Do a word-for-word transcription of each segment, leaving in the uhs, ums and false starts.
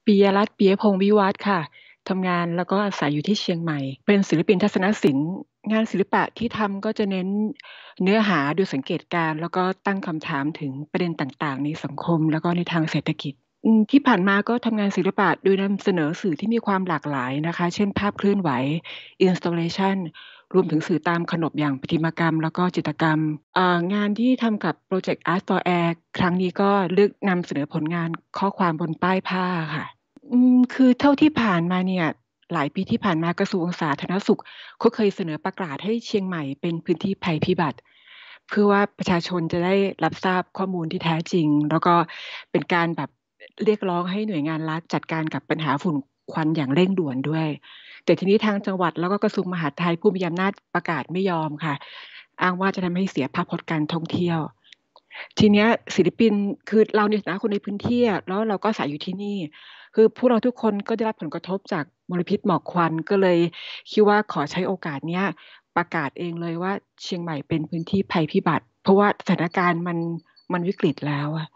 ปิยรัตน์ ปิยพงษ์วิวัฒน์ค่ะ ทำงานแล้วก็อาศัยอยู่ที่เชียงใหม่ เป็นศิลปินทัศนศิลป์ งานศิลปะที่ทำก็จะเน้นเนื้อหาดูสังเกตการณ์ แล้วก็ตั้งคำถามถึงประเด็นต่าง ๆ ในสังคม แล้วก็ในทางเศรษฐกิจ อืม ที่ผ่านมาก็ทำงานศิลปะโดยนำเสนอสื่อที่มีความหลากหลายนะคะ เช่น ภาพเคลื่อนไหว Installation รวมถึงสื่อตามขนบอย่างประติมากรรม แล้วก็จิตรกรรม อ่า งานที่ทำกับพรอเจกต์ Art for Air ครั้งนี้ก็เลือกนำเสนอผลงานข้อความบนป้ายผ้าค่ะ อืม คือเท่าที่ผ่านมาเนี่ย หลายปีที่ผ่านมากระทรวงสาธารณสุขเขาเคยเสนอประกาศให้เชียงใหม่เป็นพื้นที่ภัยพิบัติ เพื่อว่าประชาชนจะได้รับทราบข้อมูลที่แท้จริง แล้วก็เป็นการแบบ เรียกร้องให้หน่วยงานรัฐจัดการกับปัญหาฝุ่นควันอย่างเร่งด่วนด้วย แต่ทีนี้ทางจังหวัด แล้วก็กระทรวงมหาดไทยผู้มีอำนาจประกาศไม่ยอมค่ะ อ้างว่าจะทำให้เสียภาพพจน์การท่องเที่ยว ทีเนี้ยศิลปิน คือเราในฐานะคนในพื้นที่อะ แล้วเราก็อาศัยอยู่ที่นี่ คือพวกเราทุกคนก็ได้รับผลกระทบจากมลพิษหมอกควัน ก็เลยคิดว่าขอใช้โอกาสเนี้ยประกาศเองเลยว่า เชียงใหม่เป็นพื้นที่ภัยพิบัติ เพราะว่าสถานการณ์มัน มันวิกฤตแล้วอะ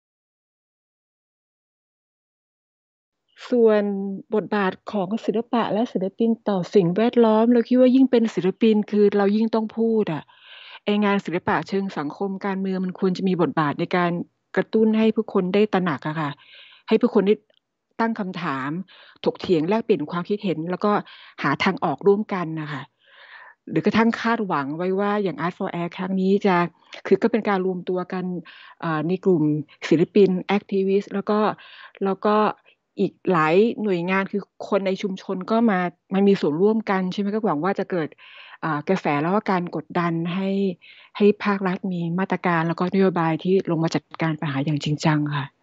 ส่วนบทบาทของศิลปะและศิลปินต่อสิ่งแวดล้อม เราคิดว่ายิ่งเป็นศิลปิน คือเรายิ่งต้องพูดอะ ไอ้งานศิลปะเชิงสังคมการเมืองมันควรจะมีบทบาทในการกระตุ้นให้ผู้คนได้ตระหนักอะค่ะ ให้ผู้คนได้ตั้งคำถาม ถกเถียงแลกเปลี่ยนความคิดเห็น แล้วก็หาทางออกร่วมกันน่ะค่ะ หรือกระทั่งคาดหวังไว้ว่า อย่าง Art for Air ครั้งนี้จะ คือก็เป็นการรวมตัวกัน อ่า ในกลุ่มศิลปิน แอกทิวิสต์ แล้วก็ แล้วก็อีกหลายหน่วยงาน คือคนในชุมชนก็มา มามีส่วนร่วมกัน ใช่ไหม ก็หวังว่าจะเกิด อ่า กระแสแล้วก็การกดดันให้ ให้ภาครัฐมีมาตรการ แล้วก็นโยบายที่ลงมาจัดการปัญหาอย่างจริงจังค่ะ